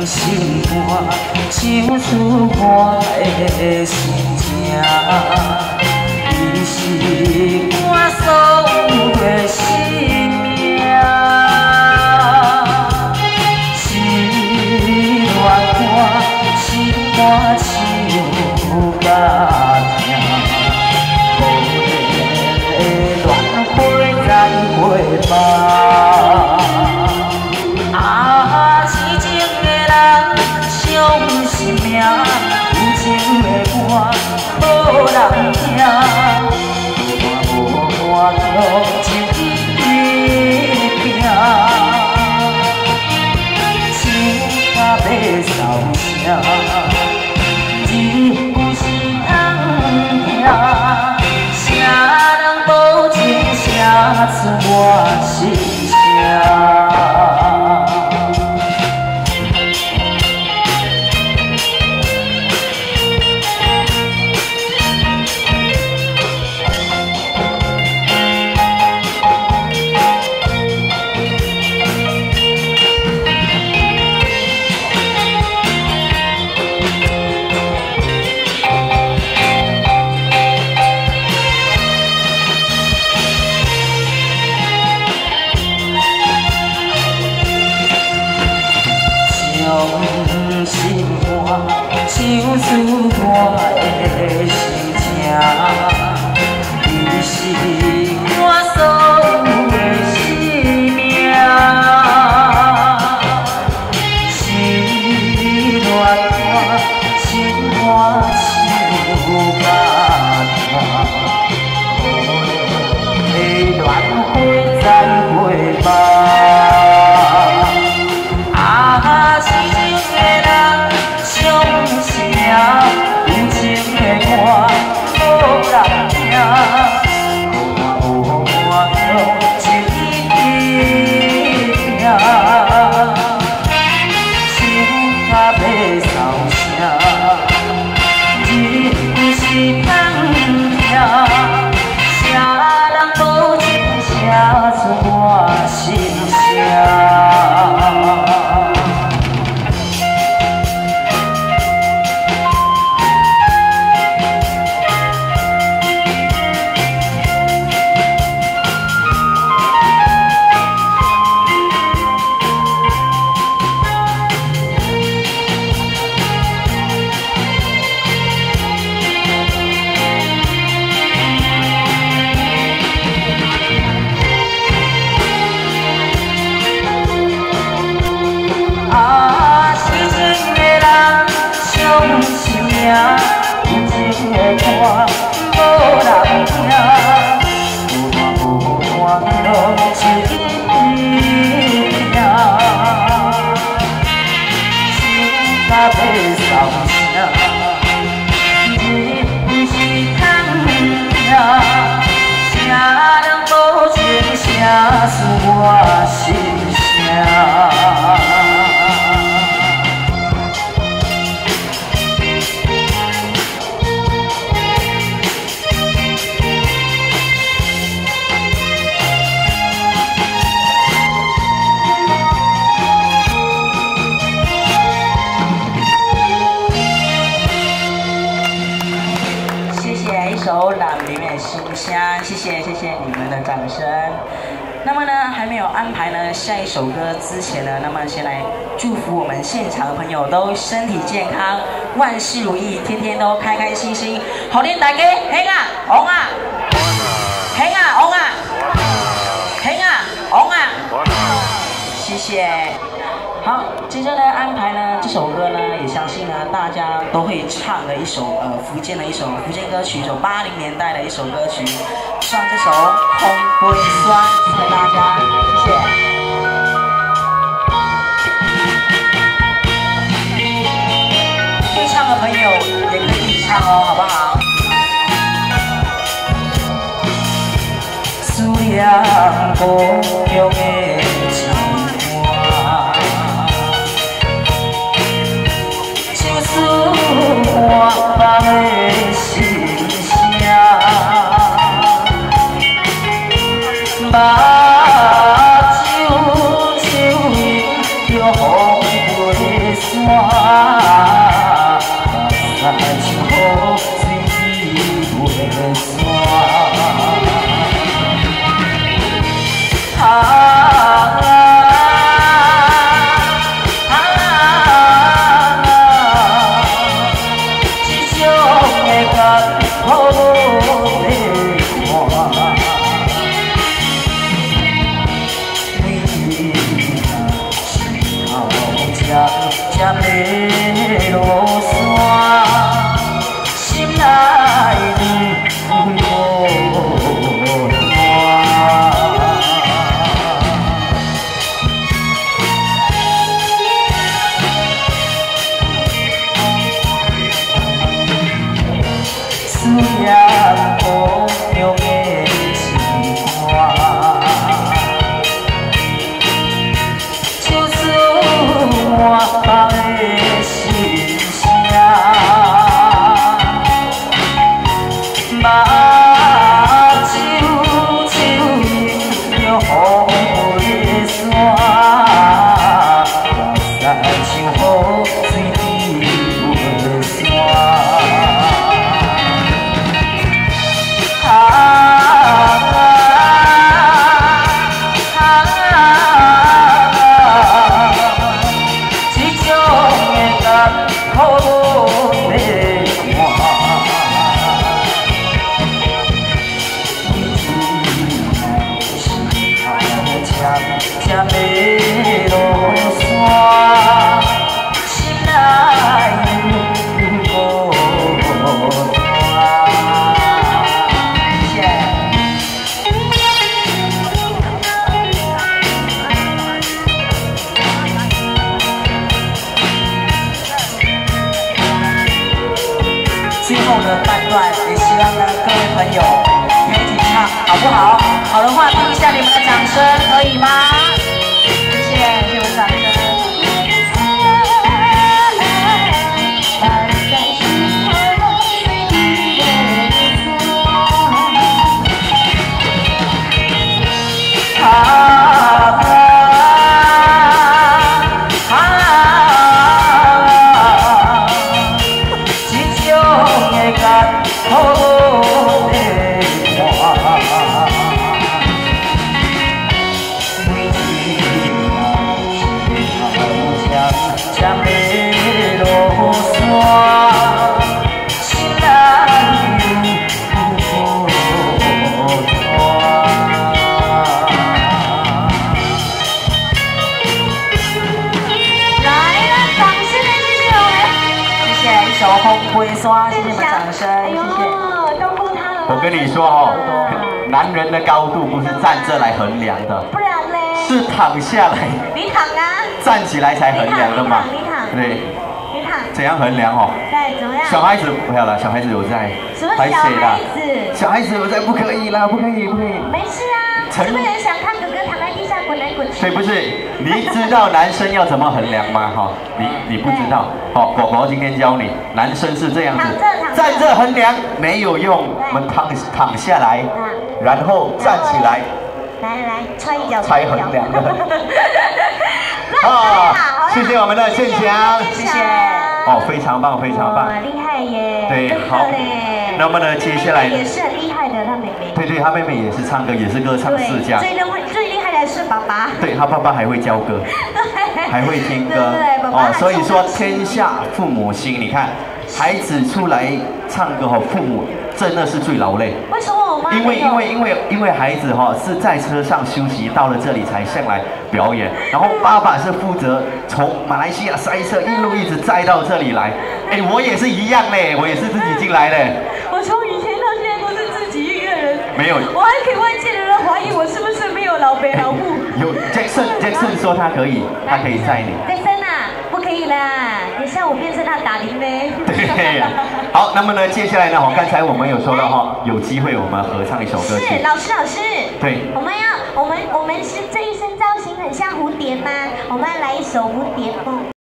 心肝，唱出我的心情。你是我所有的生命，心乱歌，心肝唱甲听，无恋乱花再会吧。 有情的歌，好人听，无我就一拼，情甲要收声，日有时通听，谁人保证写出我心声？ 心肝唱出我的心情，你是我所有的生命，心乱歌，心肝唱甲听，可恋乱花再会吧。 有情的歌，好人听，无我就一拼，情甲要收声，日有时通听，谁人保证写出我心声？ 有情的歌，无人听，无我就一拼，情甲要收声，日有时通听，谁人保证写出我心声？ 首《蓝绵绵心香》，谢谢你们的掌声。那么呢，还没有安排呢下一首歌之前呢，那么先来祝福我们现场的朋友都身体健康，万事如意，天天都开开心心。好天大家，嘿啊，红啊，嘿啊，红啊，嘿啊，红啊，谢谢。 好，接着呢安排呢这首歌呢，也相信呢大家都会唱的一首福建的一首福建歌曲，一首80年代的一首歌曲，唱这首《红杯酸》送给大家，谢谢。会唱的朋友也可以一起唱哦，好不好？思念故乡的情。 我放的心声，目睭酒饮着红杯酸， 才袂落山，心内有孤单。思念梦中的时光，就是我的心声。目睭睭迎着风飞山，山像雨水滴落山。才袂落山，心内有孤单。谢谢。最后的半段，也希望呢各位朋友可以一起唱，好不好？好的话，听一下你们的掌声，可以吗？谢谢，给我们掌声。这种的感才袂落山，心内有孤单。来了，掌声谢谢我们，谢谢一首《风飞山》，谢谢你们掌声，谢谢。照顾他了。 我跟你说哦，男人的高度不是站着来衡量的， 不然嘞？ 是躺下来。 你躺啊。 站起来才衡量的嘛。 你躺。 对。 你躺。 怎样衡量哦？ 对，怎么样？ 小孩子不要了，小孩子有在。 什么小孩子？ 小孩子有在，不可以啦，不可以，不可以。 没事啊。是不是很想看哥哥躺在地上滚来滚去？ 对，不是。你知道男生要怎么衡量吗？哈，你不知道。好，果果今天教你，男生是这样子，站着衡量没有用，我们躺下来，然后站起来。 来，踹一脚才衡量的。啊，谢谢我们的建强， 谢谢。 哦，非常棒，非常棒， 厉害耶！ 对，好。那么呢，接下来也是很厉害的，他妹妹。 对，他妹妹也是唱歌，也是歌唱世家。 最厉害的是爸爸。 对，他爸爸还会教歌，还会听歌。哦，所以说天下父母心，你看孩子出来唱歌和父母真的是最劳累。 为什么我妈？ 因为孩子是在车上休息，到了这里才上来表演，然后爸爸是负责从马来西亚塞车一路一直载到这里来。哎，我也是一样嘞，我也是自己进来的。 我从以前到现在都是自己一个人， 没有， 我还给外界的人怀疑我是不是没有老北老母。 有 Jackson 说他可以载你。 Jackson 啊，不可以啦，等一下我变成他打铃嘞。 对，好，那么呢，接下来呢，刚才我们有说到有机会我们合唱一首歌曲。 是，老师， 对， 我们是这一身造型很像蝴蝶吗？我们要来一首《蝴蝶梦》。